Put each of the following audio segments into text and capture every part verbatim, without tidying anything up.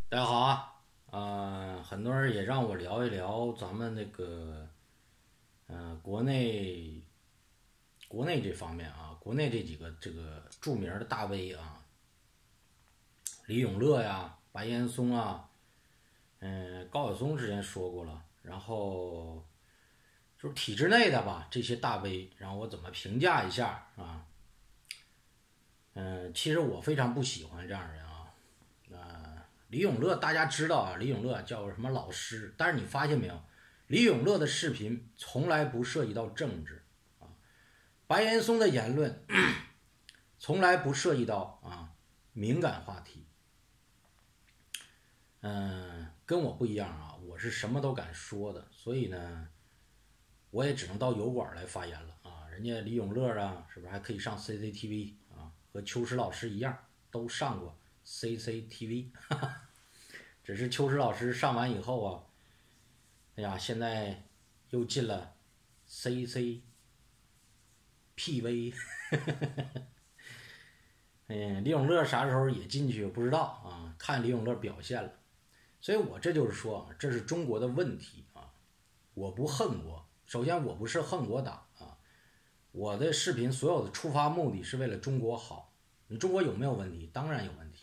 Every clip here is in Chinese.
大家好啊，呃，很多人也让我聊一聊咱们那个，呃，国内国内这方面啊，国内这几个这个著名的大 V 啊，李永乐呀、白岩松啊，嗯、高晓松之前说过了，然后就是体制内的吧，这些大 V，让我怎么评价一下啊？嗯、其实我非常不喜欢这样的人啊，呃，李永乐大家知道啊，李永乐叫什么老师，但是你发现没有，李永乐的视频从来不涉及到政治，白岩松的言论从来不涉及到啊敏感话题。嗯、跟我不一样啊，我是什么都敢说的，所以呢，我也只能到油管来发言了啊。人家李永乐啊，是不是还可以上 C C T V 啊？和秋实老师一样，都上过 C C T V，只是秋实老师上完以后啊，哎呀，现在又进了 C C P V。嗯，李永乐啥时候也进去不知道啊，看李永乐表现了。所以我这就是说啊，这是中国的问题啊。我不恨国，首先我不是恨国党啊，我的视频所有的出发目的是为了中国好。你中国有没有问题？当然有问题。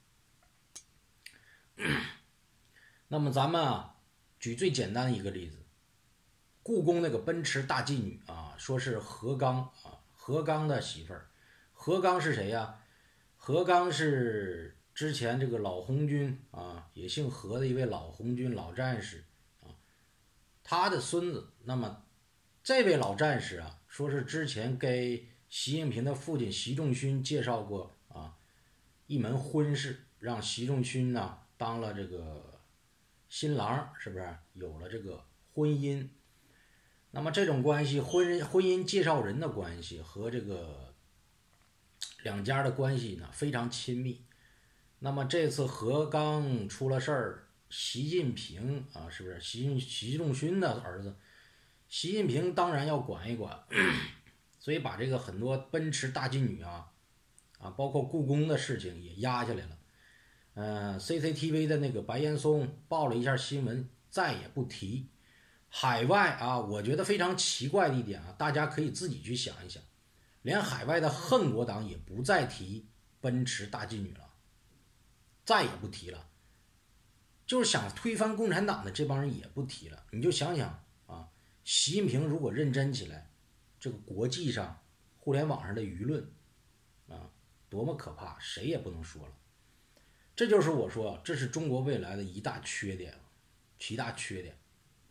那么咱们啊，举最简单的一个例子，故宫那个奔驰大妓女啊，说是何刚啊，何刚的媳妇儿。何刚是谁呀？何刚是之前这个老红军啊，也姓何的一位老红军老战士啊，他的孙子。那么这位老战士啊，说是之前给习近平的父亲习仲勋介绍过啊一门婚事，让习仲勋呢当了这个新郎，是不是有了这个婚姻？那么这种关系，婚婚姻介绍人的关系和这个两家的关系呢非常亲密。那么这次何刚出了事儿，习近平啊，是不是习习仲勋的儿子？习近平当然要管一管，所以把这个很多奔驰大妓女啊啊，包括故宫的事情也压下来了。嗯、呃、，C C T V 的那个白岩松报了一下新闻，再也不提。海外啊，我觉得非常奇怪的一点啊，大家可以自己去想一想，连海外的恨国党也不再提奔驰大妓女了，再也不提了。就是想推翻共产党的这帮人也不提了。你就想想啊，习近平如果认真起来，这个国际上、互联网上的舆论啊，多么可怕，谁也不能说了。这就是我说，这是中国未来的一大缺点，其大缺点。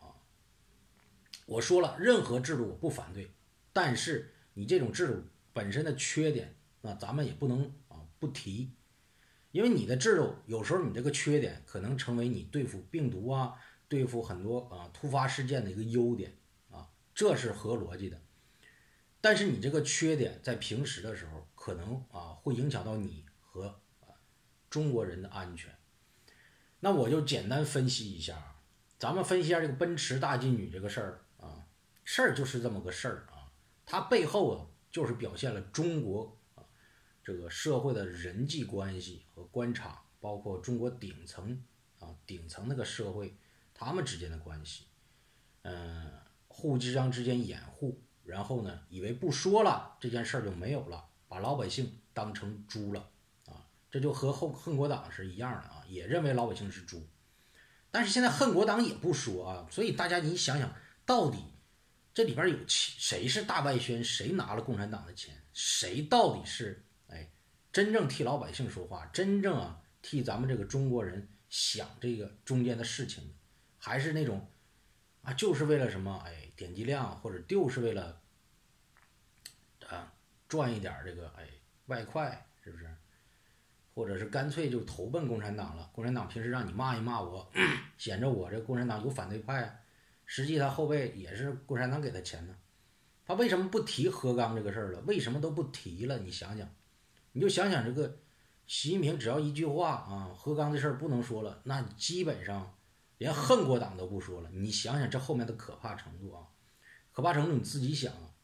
我说了，任何制度我不反对，但是你这种制度本身的缺点，那咱们也不能啊不提，因为你的制度有时候你这个缺点可能成为你对付病毒啊、对付很多啊突发事件的一个优点啊，这是合逻辑的。但是你这个缺点在平时的时候，可能啊会影响到你和啊中国人的安全。那我就简单分析一下，咱们分析一下这个奔驰大妓女这个事儿啊，事儿就是这么个事儿啊，它背后啊就是表现了中国啊这个社会的人际关系和官场，包括中国顶层啊顶层那个社会他们之间的关系，嗯、呃，互相之间掩护，然后呢，以为不说了这件事儿就没有了，把老百姓当成猪了啊，这就和后恨国党是一样的啊，也认为老百姓是猪。但是现在恨国党也不说啊，所以大家你想想，到底这里边有谁是大外宣，谁拿了共产党的钱，谁到底是哎真正替老百姓说话，真正啊替咱们这个中国人想这个中间的事情，还是那种啊就是为了什么哎点击量，或者就是为了啊赚一点这个哎外快，是不是？或者是干脆就投奔共产党了。共产党平时让你骂一骂我，显着我这共产党有反对派啊，实际他后背也是共产党给他钱呢。他为什么不提何刚这个事儿了？为什么都不提了？你想想，你就想想这个习近平只要一句话啊，何刚这事儿不能说了，那基本上连恨国党都不说了。你想想这后面的可怕程度啊，可怕程度你自己想啊。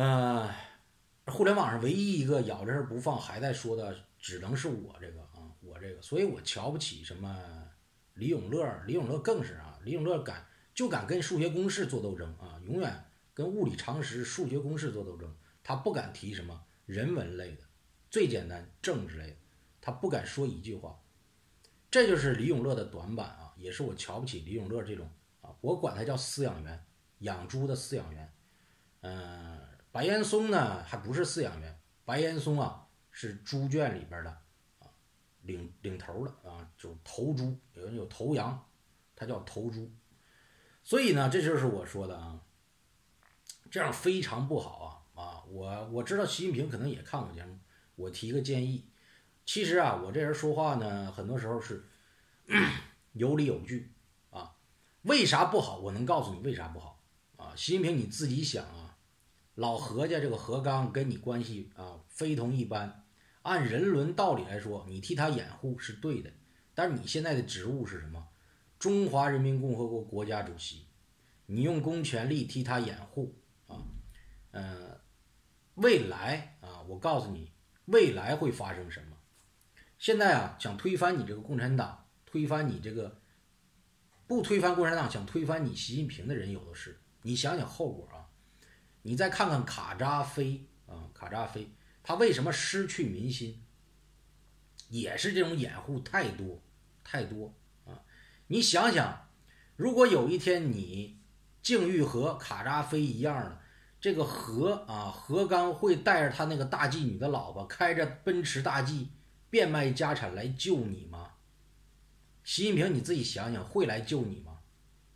呃，互联网上唯一一个咬着事不放还在说的，只能是我这个啊，我我这个，所以我瞧不起什么李永乐，李永乐更是啊，李永乐敢就敢跟数学公式做斗争啊，永远跟物理常识、数学公式做斗争，他不敢提什么人文类的，最简单政治类的，他不敢说一句话，这就是李永乐的短板啊，也是我瞧不起李永乐这种啊，我管他叫饲养员，养猪的饲养员。嗯、呃，白岩松呢还不是饲养员，白岩松啊是猪圈里边的啊领领头的啊，就是头猪，有人有头羊，他叫头猪。所以呢，这就是我说的啊，这样非常不好啊啊！我我知道习近平可能也看过节目，我提个建议。其实啊，我这人说话呢，很多时候是有理有据啊。为啥不好？我能告诉你为啥不好啊。习近平你自己想啊，老何家这个何刚跟你关系啊非同一般，按人伦道理来说，你替他掩护是对的。但是你现在的职务是什么？中华人民共和国国家主席，你用公权力替他掩护啊，呃，未来啊，我告诉你，未来会发生什么？现在啊，想推翻你这个共产党，推翻你这个不推翻共产党，想推翻你习近平的人有的是。你想想后果啊！你再看看卡扎菲啊，卡扎菲他为什么失去民心？也是这种掩护太多太多啊！你想想，如果有一天你境遇和卡扎菲一样的，这个何啊何刚会带着他那个大妓女的老婆，开着奔驰大 G， 变卖家产来救你吗？习近平你自己想想，会来救你吗？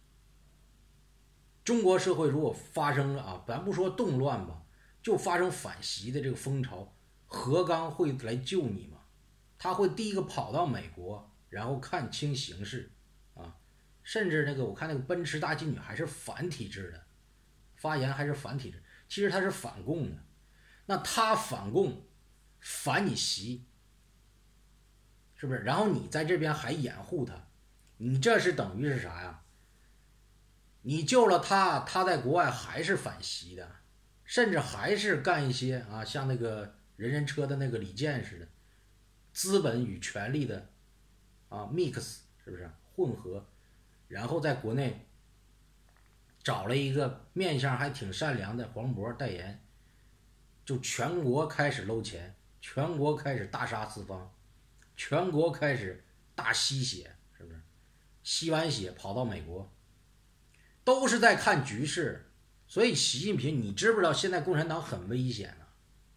中国社会如果发生啊，咱不说动乱吧，就发生反习的这个风潮，何刚会来救你吗？他会第一个跑到美国，然后看清形势啊，甚至那个我看那个奔驰大妓女还是反体制的，发言还是反体制，其实他是反共的。那他反共，反你习，是不是？然后你在这边还掩护他，你这是等于是啥呀？你救了他，他在国外还是反习的，甚至还是干一些啊，像那个人人车的那个李健似的，资本与权力的啊 mix， 是不是混合？然后在国内找了一个面相还挺善良的黄渤代言，就全国开始搂钱，全国开始大杀四方，全国开始大吸血，是不是？吸完血跑到美国。都是在看局势，所以习近平，你知不知道现在共产党很危险啊？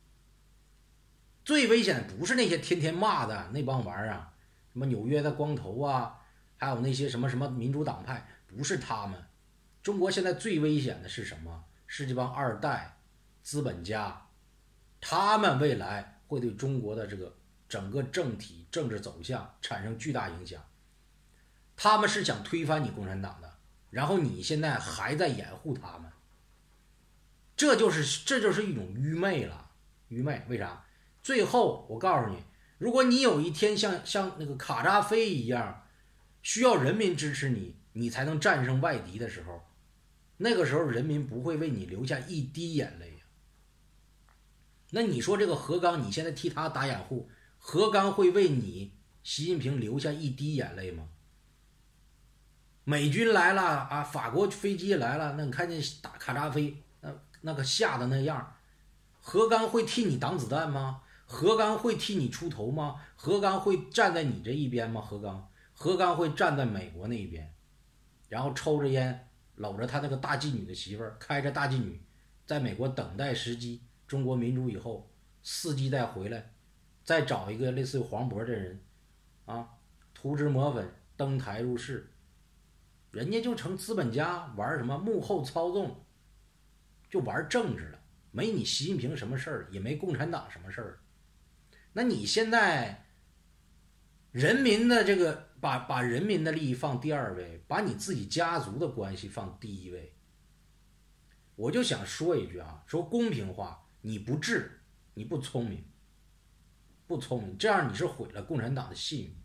最危险的不是那些天天骂的那帮玩意儿啊，什么纽约的光头啊，还有那些什么什么民主党派，不是他们。中国现在最危险的是什么？是这帮二代资本家，他们未来会对中国的这个整个政体政治走向产生巨大影响。他们是想推翻你共产党的。然后你现在还在掩护他们，这就是这就是一种愚昧了，愚昧。为啥？最后我告诉你，如果你有一天像像那个卡扎菲一样，需要人民支持你，你才能战胜外敌的时候，那个时候人民不会为你流下一滴眼泪呀。那你说这个何刚，你现在替他打掩护，何刚会为你习近平流下一滴眼泪吗？美军来了啊，法国飞机来了，那你看见打卡扎菲，那那个吓得那样，何刚会替你挡子弹吗？何刚会替你出头吗？何刚会站在你这一边吗？何刚，何刚会站在美国那一边，然后抽着烟，搂着他那个大妓女的媳妇儿，开着大妓女，在美国等待时机，中国民主以后，伺机再回来，再找一个类似于黄渤这人，啊，涂脂抹粉，登台入室。人家就成资本家，玩什么幕后操纵，就玩政治了，没你习近平什么事儿，也没共产党什么事儿。那你现在人民的这个把把人民的利益放第二位，把你自己家族的关系放第一位。我就想说一句啊，说公平话，你不智，你不聪明，不聪明，这样你是毁了共产党的信誉。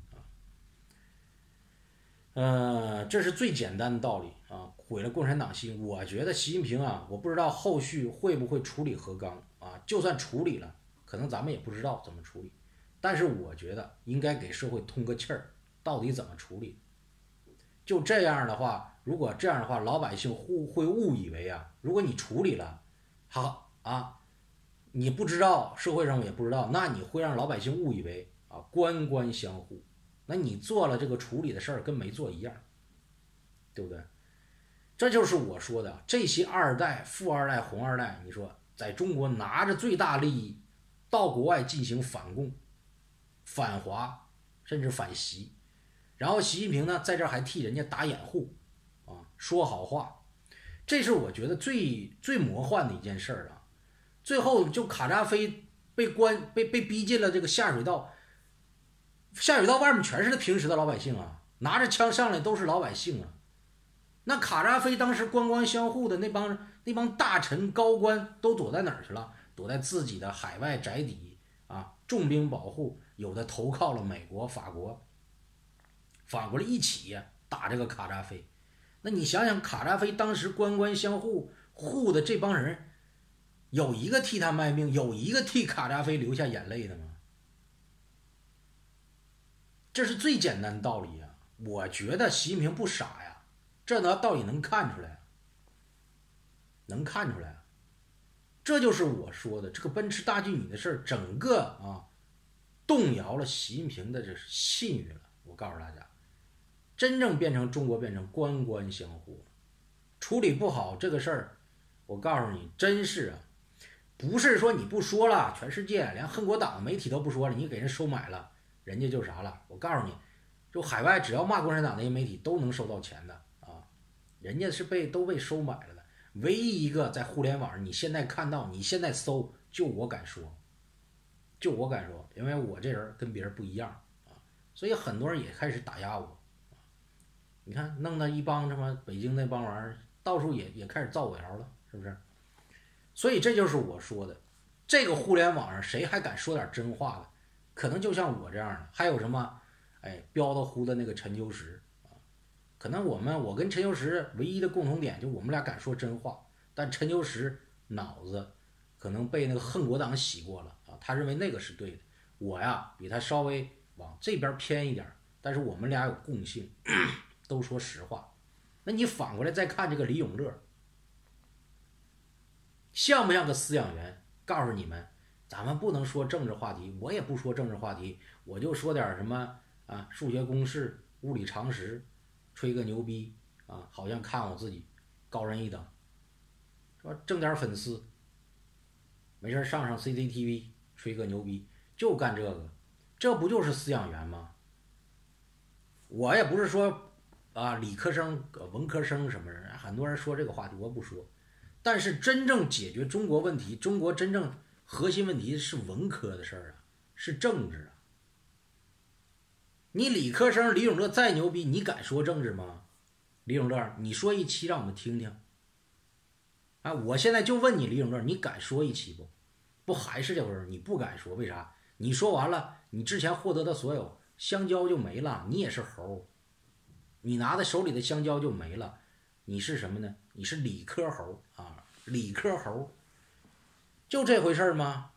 呃，这是最简单的道理啊，毁了共产党心。我觉得习近平啊，我不知道后续会不会处理何刚啊，就算处理了，可能咱们也不知道怎么处理。 但是我觉得应该给社会通个气儿，到底怎么处理？就这样的话，如果这样的话，老百姓会会误以为啊，如果你处理了，好啊，你不知道，社会上也不知道，那你会让老百姓误以为啊官官相护，那你做了这个处理的事儿跟没做一样，对不对？这就是我说的，这些二代、富二代、红二代，你说在中国拿着最大利益到国外进行反共、反华，甚至反习，然后习近平呢在这儿还替人家打掩护啊，说好话，这是我觉得最最魔幻的一件事儿啊。最后就卡扎菲被关被被逼进了这个下水道，下水道外面全是平时的老百姓啊，拿着枪上来都是老百姓啊。那卡扎菲当时官官相护的那帮那帮大臣高官都躲在哪儿去了？躲在自己的海外宅邸啊，重兵保护，有的投靠了美国、法国，反过来一起打这个卡扎菲。那你想想，卡扎菲当时官官相护护的这帮人，有一个替他卖命，有一个替卡扎菲流下眼泪的吗？这是最简单的道理啊！我觉得习近平不傻呀。这呢道理能看出来，能看出来，这就是我说的这个奔驰大妓女的事儿，整个啊动摇了习近平的这信誉了。我告诉大家，真正变成中国变成官官相护，处理不好这个事儿，我告诉你，真是啊，不是说你不说了，全世界连恨国党的媒体都不说了，你给人收买了，人家就啥了。我告诉你，就海外只要骂共产党那些媒体都能收到钱的。人家是被都被收买了的，唯一一个在互联网上你现在看到，你现在搜，就我敢说，就我敢说，因为我这人跟别人不一样啊，所以很多人也开始打压我。你看，弄到一帮什么北京那帮玩意儿，到处也也开始造我谣了，是不是？所以这就是我说的，这个互联网上谁还敢说点真话的？可能就像我这样的，还有什么，哎，彪的呼的那个陈秋实。可能我们我跟陈秋实唯一的共同点就我们俩敢说真话，但陈秋实脑子可能被那个恨国党洗过了啊，他认为那个是对的。我呀比他稍微往这边偏一点，但是我们俩有共性，都说实话。那你反过来再看这个李永乐，像不像个饲养员？告诉你们，咱们不能说政治话题，我也不说政治话题，我就说点什么啊，数学公式、物理常识。吹个牛逼啊，好像看我自己高人一等，说挣点粉丝，没事上上 C C T V 吹个牛逼，就干这个，这不就是饲养员吗？我也不是说啊理科生、文科生什么人，很多人说这个话题我不说，但是真正解决中国问题，中国真正核心问题是文科的事儿啊，是政治啊。你理科生李永乐再牛逼，你敢说政治吗？李永乐，你说一期让我们听听。啊，我现在就问你，李永乐，你敢说一期不？不还是这回事？你不敢说，为啥？你说完了，你之前获得的所有香蕉就没了，你也是猴，你拿在手里的香蕉就没了，你是什么呢？你是理科猴啊，理科猴，就这回事吗？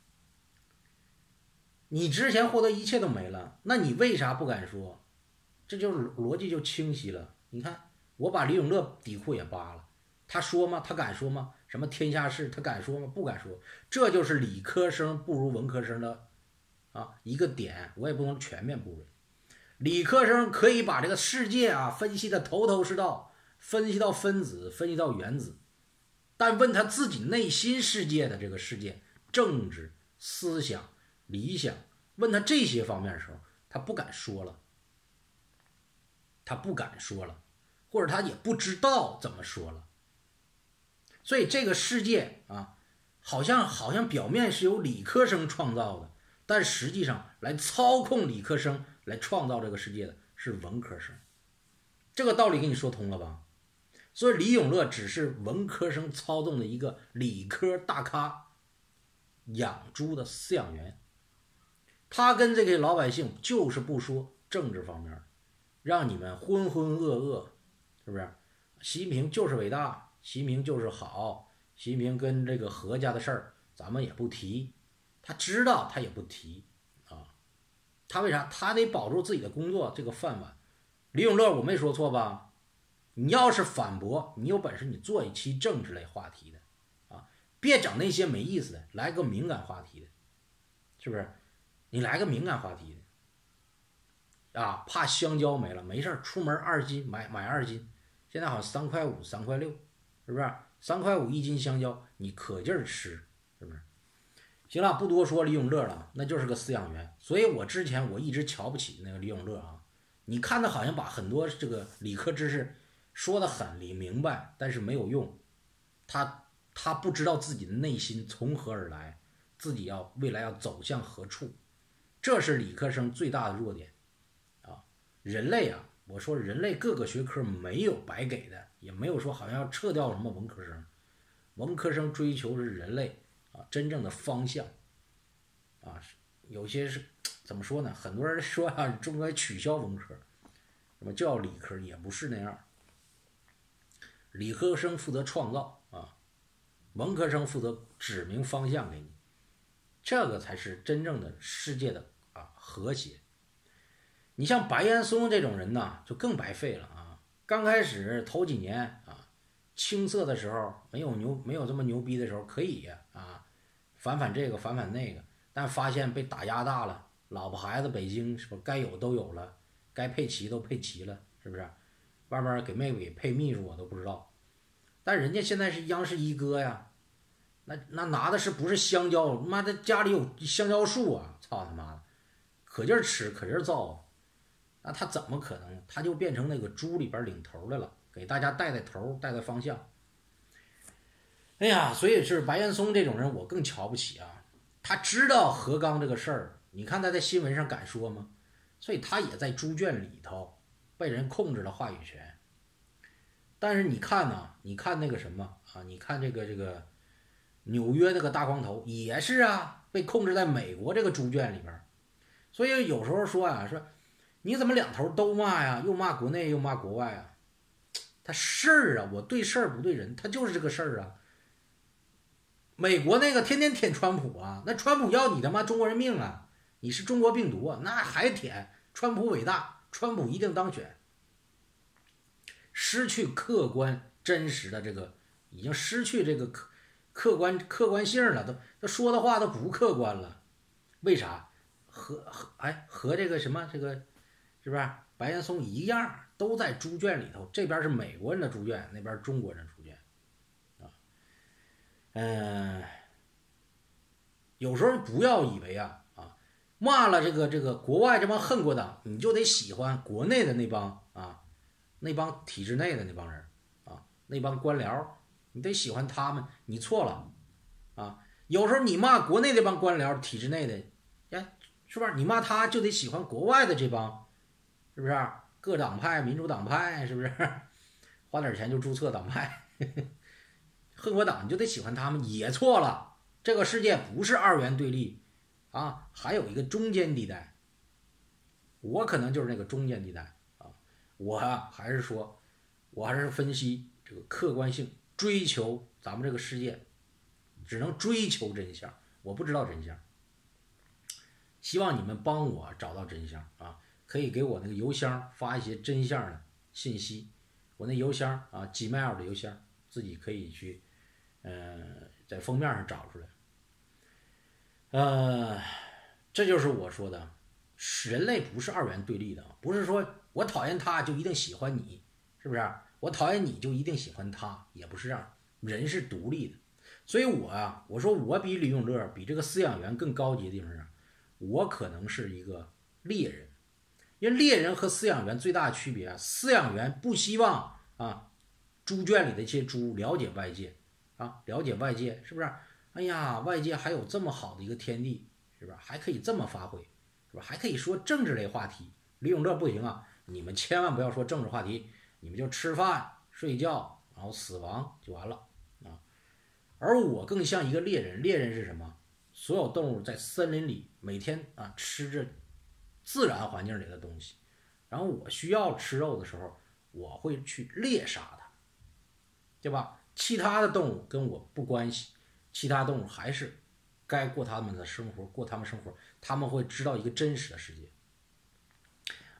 你之前获得一切都没了，那你为啥不敢说？这就是逻辑就清晰了。你看，我把李永乐底裤也扒了，他说吗？他敢说吗？什么天下事，他敢说吗？不敢说。这就是理科生不如文科生的啊一个点，我也不能全面不认。理科生可以把这个世界啊分析的头头是道，分析到分子，分析到原子，但问他自己内心世界的这个世界，政治、思想、理想，问他这些方面的时候，他不敢说了，他不敢说了，或者他也不知道怎么说了。所以这个世界啊，好像好像表面是由理科生创造的，但实际上来操控理科生来创造这个世界的是文科生。这个道理给你说通了吧？所以李永乐只是文科生操纵的一个理科大咖，养猪的饲养员。他跟这个老百姓就是不说政治方面，让你们浑浑噩噩，是不是？习近平就是伟大，习近平就是好，习近平跟这个何家的事儿咱们也不提，他知道他也不提啊。 他为啥？他得保住自己的工作这个饭碗。李永乐我没说错吧？你要是反驳，你有本事你做一期政治类话题的啊，别整那些没意思的，来个敏感话题的，是不是？你来个敏感话题的啊，怕香蕉没了，没事出门二斤买买二斤，现在好像三块五三块六，是不是？三块五一斤香蕉，你可劲儿吃，是不是？行了，不多说李永乐了，那就是个饲养员。所以我之前我一直瞧不起那个李永乐啊。你看他好像把很多这个理科知识说得很理明白，但是没有用。他他不知道自己的内心从何而来，自己要未来要走向何处，这是理科生最大的弱点啊。人类啊，我说人类各个学科没有白给的，也没有说好像要撤掉什么文科生。文科生追求是人类啊真正的方向啊，有些是怎么说呢？很多人说啊，中国取消文科，什么叫理科，也不是那样。理科生负责创造啊，文科生负责指明方向给你，这个才是真正的世界的啊和谐。你像白岩松这种人呢，就更白费了啊。刚开始头几年啊，青涩的时候，没有牛没有这么牛逼的时候，可以啊，反反这个反反那个，但发现被打压大了，老婆孩子北京是不该有都有了，该配齐都配齐了，是不是？外边给妹妹给配秘书我都不知道，但人家现在是央视一哥呀，那那拿的是不是香蕉？妈的家里有香蕉树啊！操他妈的，可劲儿吃，可劲儿造，那他怎么可能？他就变成那个猪里边领头的了，给大家带带头，带带方向。哎呀，所以是白岩松这种人，我更瞧不起啊。他知道何刚这个事儿，你看他在新闻上敢说吗？所以他也在猪圈里头被人控制了话语权。但是你看呢、啊？你看那个什么啊？你看这个这个纽约那个大光头也是啊，被控制在美国这个猪圈里边。所以有时候说啊，说你怎么两头都骂呀？又骂国内又骂国外啊？他事儿啊，我对事儿不对人，他就是这个事儿啊。美国那个天天舔川普啊，那川普要你他妈中国人命啊！你是中国病毒啊，那还舔？川普伟大，川普一定当选。失去客观真实的这个，已经失去这个客客观客观性了，都他说的话都不客观了。为啥？和和哎和这个什么这个是不是白岩松一样，都在猪圈里头，这边是美国人的猪圈，那边中国人猪圈啊。嗯、呃，有时候不要以为啊啊骂了这个这个国外这帮恨国党，你就得喜欢国内的那帮啊。那帮体制内的那帮人啊，那帮官僚，你得喜欢他们，你错了啊！有时候你骂国内那帮官僚、体制内的，哎，是不是？你骂他就得喜欢国外的这帮，是不是？各党派、民主党派，是不是？花点钱就注册党派，恨国党你就得喜欢他们，也错了。这个世界不是二元对立啊，还有一个中间地带。我可能就是那个中间地带。我啊，还是说，我还是分析这个客观性，追求咱们这个世界，只能追求真相。我不知道真相，希望你们帮我找到真相啊！可以给我那个邮箱发一些真相的信息，我那邮箱啊 ，Gmail 的邮箱，自己可以去，呃，在封面上找出来。呃，这就是我说的，人类不是二元对立的，不是说我讨厌他就一定喜欢你，是不是？我讨厌你就一定喜欢他，也不是这样。人是独立的，所以我啊，我说我比李永乐比这个饲养员更高级的地方是，我可能是一个猎人，因为猎人和饲养员最大的区别啊，饲养员不希望啊猪圈里的一些猪了解外界啊，了解外界是不是？哎呀，外界还有这么好的一个天地，是吧？还可以这么发挥，是吧？还可以说政治类话题。李永乐不行啊，你们千万不要说政治话题，你们就吃饭、睡觉，然后死亡就完了啊。而我更像一个猎人，猎人是什么？所有动物在森林里每天啊吃着自然环境里的东西，然后我需要吃肉的时候，我会去猎杀它，对吧？其他的动物跟我不关系，其他动物还是该过他们的生活，过他们生活，他们会知道一个真实的世界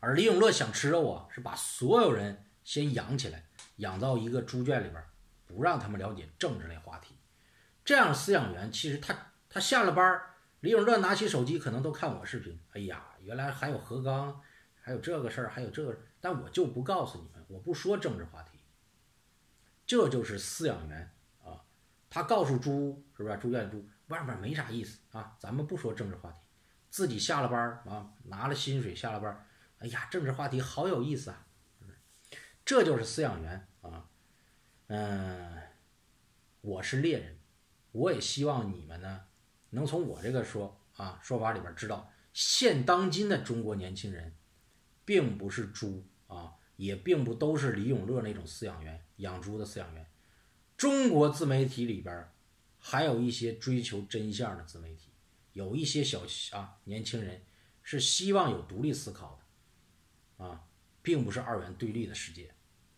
而李永乐想吃肉啊，是把所有人先养起来，养到一个猪圈里边，不让他们了解政治类话题。这样饲养员其实他他下了班，李永乐拿起手机可能都看我视频，哎呀，原来还有何刚，还有这个事儿，还有这个，但我就不告诉你们，我不说政治话题。这就是饲养员啊，他告诉猪，是不是猪圈里猪外面没啥意思啊，咱们不说政治话题，自己下了班啊，拿了薪水下了班，哎呀，政治话题好有意思啊，这就是饲养员啊。嗯，我是猎人，我也希望你们呢能从我这个说啊说法里边知道，现当今的中国年轻人并不是猪啊，也并不都是李永乐那种饲养员养猪的饲养员。中国自媒体里边还有一些追求真相的自媒体，有一些小啊年轻人是希望有独立思考的啊，并不是二元对立的世界。